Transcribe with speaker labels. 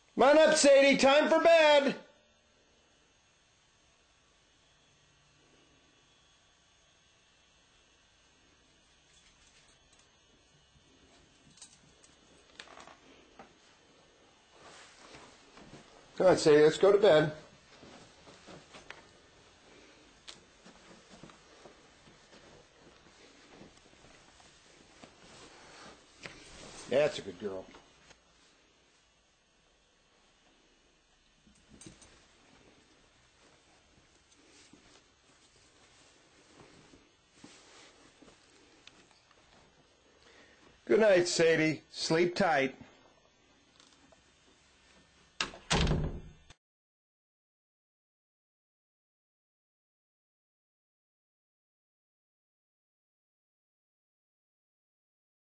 Speaker 1: Come on up, Sadie. Time for bed. Come on, Sadie. Let's go to bed. That's a good girl. Good night, Sadie. Sleep tight.